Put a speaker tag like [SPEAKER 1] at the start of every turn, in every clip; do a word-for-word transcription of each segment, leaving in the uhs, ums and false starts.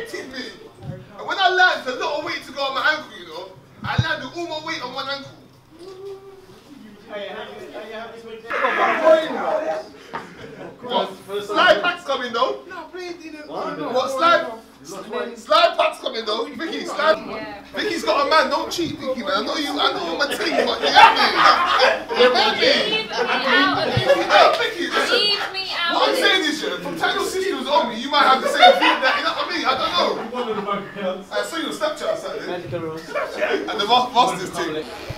[SPEAKER 1] hated me. And when I landed, a lot of weight to go on my ankle, you know. I landed all my weight on one ankle. Slide pack's coming though. No, please didn't. What slide? Slide pack's coming though. Vicky, slide. Yeah. Vicky's got a man. Don't cheat, Vicky, man. I know you. I know you're my team, but you get me. You get me. Vicky, listen. Leave me out. What I'm saying is, yeah, from time your sister was on me, you might have the same thing that you know what I mean. I don't know. I saw you on Snapchat Saturday. And the Masters team.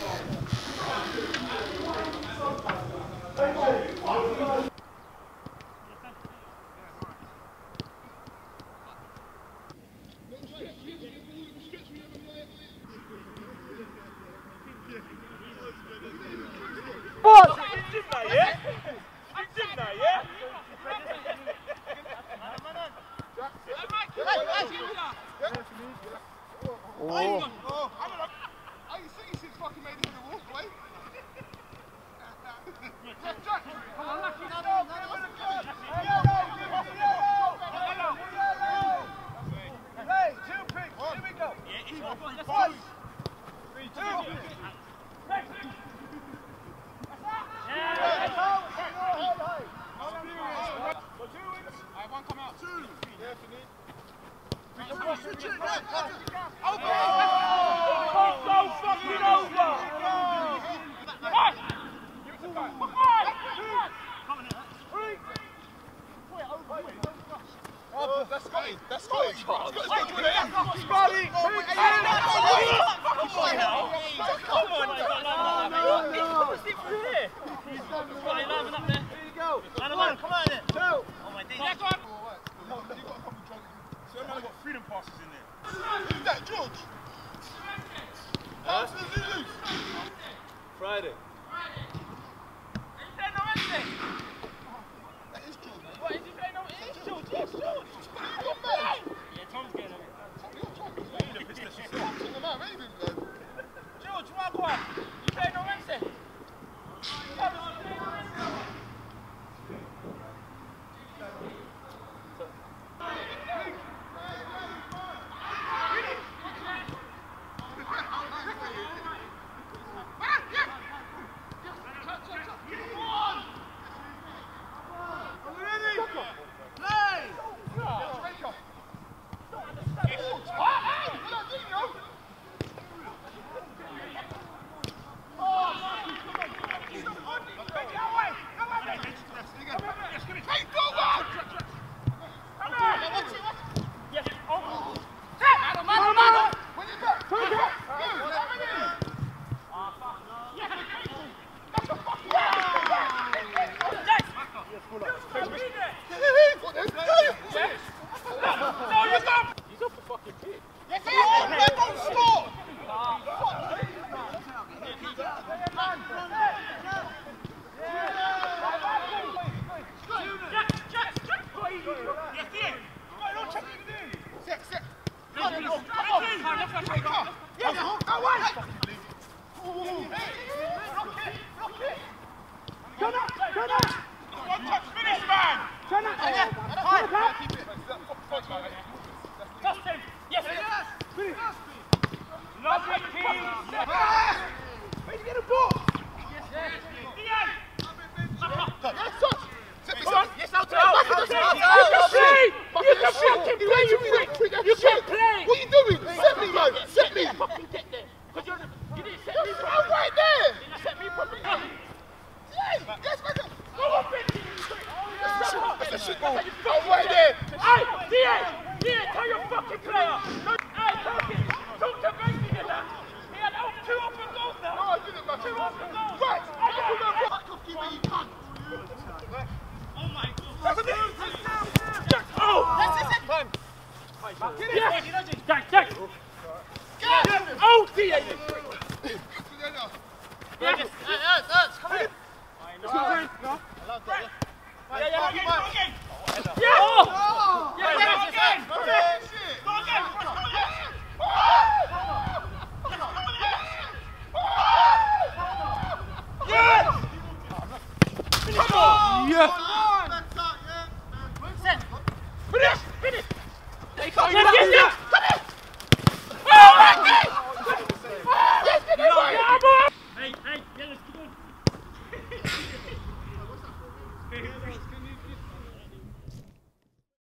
[SPEAKER 2] What? You did that, yeah? You did that, yeah?
[SPEAKER 3] Oh. Oh, you see, you fucking made it in the wall, boy. Jack, Jack, come on, lucky. No, no, no, hey, two picks, here we go. One, three, two. One come out. Two. Yeah, Finny. Switch it. Open.
[SPEAKER 2] Can't go fucking over. Right. Give it to guy. Right. Come on in. Three.
[SPEAKER 3] Oh, that's Scotty. That's Scotty. Scotty's got to do it.
[SPEAKER 2] Scotty.
[SPEAKER 3] Come on.
[SPEAKER 2] What's it for here? Scotty, liven up there. Here you go. Man, man, come on in. Two. Oh my days. Next one.
[SPEAKER 3] No, you got a couple drunk.
[SPEAKER 2] So I've got freedom passes in there.
[SPEAKER 3] Who's that, George? How's the Zulus?
[SPEAKER 2] Friday. Friday. Are you saying no Wednesday?
[SPEAKER 3] That is George, man.
[SPEAKER 2] What, is he saying no? It is George, yes, George. Yeah, Tom's getting on it. George, what go on? You saying no Wednesday? Jack, Jack! Oh, D A! Yeah, just, uh, uh, uh, come in! No. No. Yeah, yeah, yeah, again, go again! Yeah! Oh! Yeah, yeah, go again! Go again! Go again! Yes! Come on! Yeah! Finish! Finish! Yes, yes, yes! very